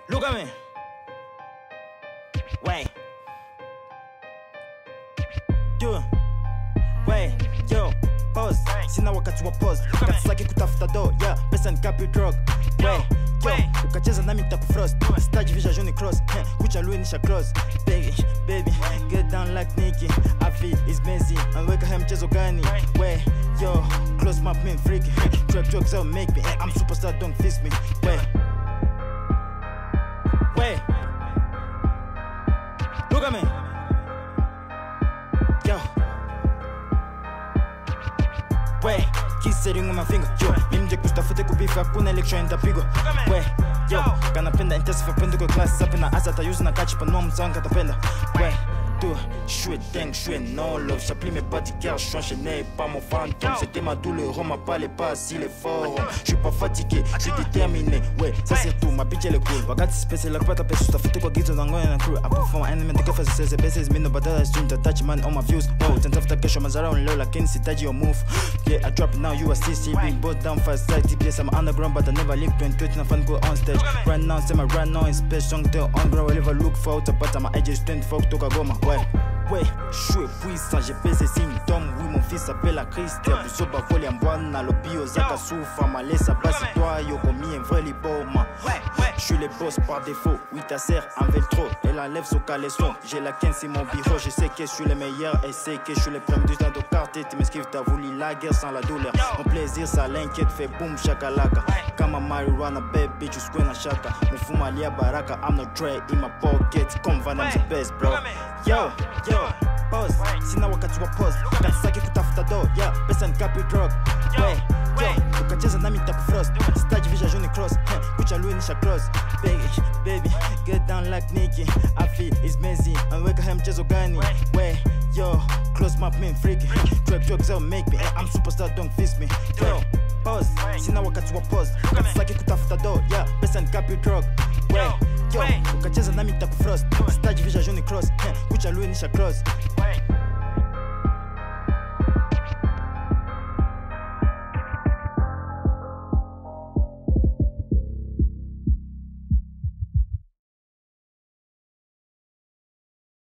Look at me. Wait. Yo. Wait. Yo. Pause. Sina wakati wa pause. Kati saki kutafuta do. Yeah. Pesa ni kapi drug. Wait. Yo. Ukacheza nami nitakufrost. Stage visha juni cross. Kucha lui nisha cross. Baby. Get down like Nicki. I feel it's messy. Anweka hai mchezo gani. Wait. Yo. Close my man freaky. Trap drugs out make me. I'm superstar, don't fist me. Wait. Look at me. Yo. Wait. Keep sitting on my finger. Yo. Mimje kustafute kubifa kuna election nitapigwa. Wait. Yo. Kanapenda intensive pendo kwa class up na asa tayuzi na kachi panua mzanga tapenda. Wait. J'suis dingue, j'suis no love. J'appuie mes pas d'hier, j'suis enchaîné par mon fantôme. C'était ma douleur, on m'a parlé pas si les forts. J'suis pas fatigué, j'suis déterminé. Ouais, ça c'est tout, ma bitch elle est cool. Wakati spécial, la quoi t'appelles, t'as fait quoi gizo dans la crew. I perform my enemy, the faces says the bases, me no battle, I stream, touch man on my views. Oh, t'en tafuta kesho mazara on low, like Kenny, taji your move. Yeah, I drop it now, you are CC, being both down fast side. TPS, I'm underground, but I never leave 28, and fun go on stage. Right now, say my right now, in space, strong tail on ground, wherever look for, but my edge is 24, toka goma. Ouais, j'suis puissant, j'ai baisé symptômes. Oui, mon fils s'appelle la Christian. Busoba voli ambwana, lobio zaka soufa. Malesa basi toi, yo komi un vrai liboma. J'suis le boss par défaut. Oui, ta sœur en veltro, elle enlève son caleçon. J'ai la 15 c'est mon bureau, je sais que j'suis le meilleur. Et c'est que j'suis le premier du temps de quartier. Tu m'esquives, t'as voulu la guerre sans la douleur. Mon plaisir, ça l'inquiète, fait boom, chakalaka. Kama marijuana, baby, tu squena chaka. Mon fuma lia baraka, I'm not Dre in my pocket. Comme Van Damme's the best, bro. Yo. Pause, sina wakati wa pause. Kati saki kutafuta do, yeah. Pesa ni kapi drug. Wait, yo. Ukacheza nami nitakufrost. Stage visha juni cross. Kucha lui nisha cross. Baby, get down like Nicki. I feel it's messy. Anweka hai mchezo gani. Wait, yo. Close my man freaky. Trap drugs out make me. I'm superstar, don't fist me. Yo. Pause, sina wakati wa pause. Kati saki kutafuta do, yeah. Pesa ni kapi drug. Wait, yo. Ukacheza nami nitakufrost. Stage visha juni cross. Kucha lui nisha cross.